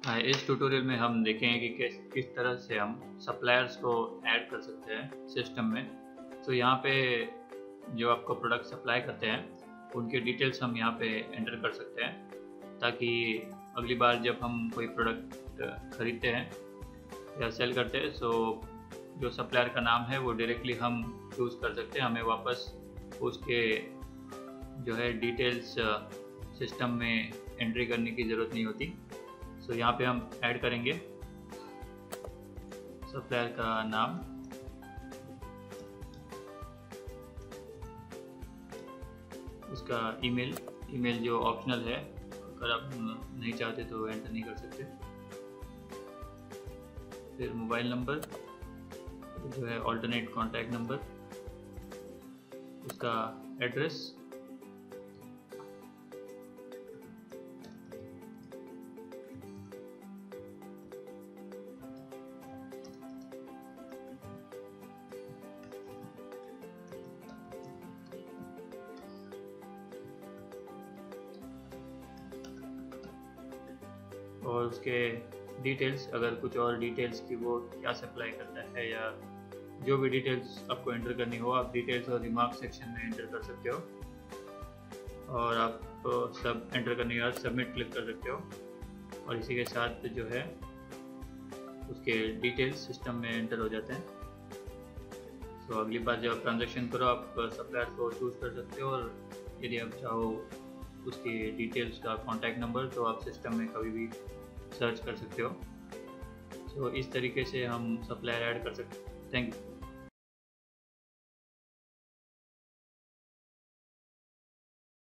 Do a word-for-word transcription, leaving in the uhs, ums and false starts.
हाँ, इस ट्यूटोरियल में हम देखेंगे कि किस किस तरह से हम सप्लायर्स को ऐड कर सकते हैं सिस्टम में। तो यहाँ पे जो आपको प्रोडक्ट सप्लाई करते हैं उनके डिटेल्स हम यहाँ पे एंटर कर सकते हैं, ताकि अगली बार जब हम कोई प्रोडक्ट खरीदते हैं या सेल करते हैं तो जो सप्लायर का नाम है वो डायरेक्टली हम चूज़ कर सकते हैं। हमें वापस उसके जो है डिटेल्स सिस्टम में एंट्री करने की ज़रूरत नहीं होती। तो यहाँ पे हम ऐड करेंगे सप्लायर का नाम, उसका ईमेल ईमेल जो ऑप्शनल है, अगर आप नहीं चाहते तो एंटर नहीं कर सकते। फिर मोबाइल नंबर जो है ऑल्टरनेट कॉन्टैक्ट नंबर, उसका एड्रेस, और उसके डिटेल्स, अगर कुछ और डिटेल्स की वो क्या सप्लाई करता है या जो भी डिटेल्स आपको एंटर करनी हो, आप डिटेल्स और रिमार्क सेक्शन में एंटर कर सकते हो। और आप सब एंटर करने के बाद सबमिट क्लिक कर सकते हो, और इसी के साथ जो है उसके डिटेल्स सिस्टम में एंटर हो जाते हैं। तो अगली बार जब आप ट्रांजेक्शन करो आप सप्लायर को चूज़ कर सकते हो, और यदि आप चाहो उसकी डिटेल्स का कॉन्टैक्ट नंबर तो आप सिस्टम में कभी भी सर्च कर सकते हो। तो इस तरीके से हम सप्लायर ऐड कर सकते हैं। Thank you.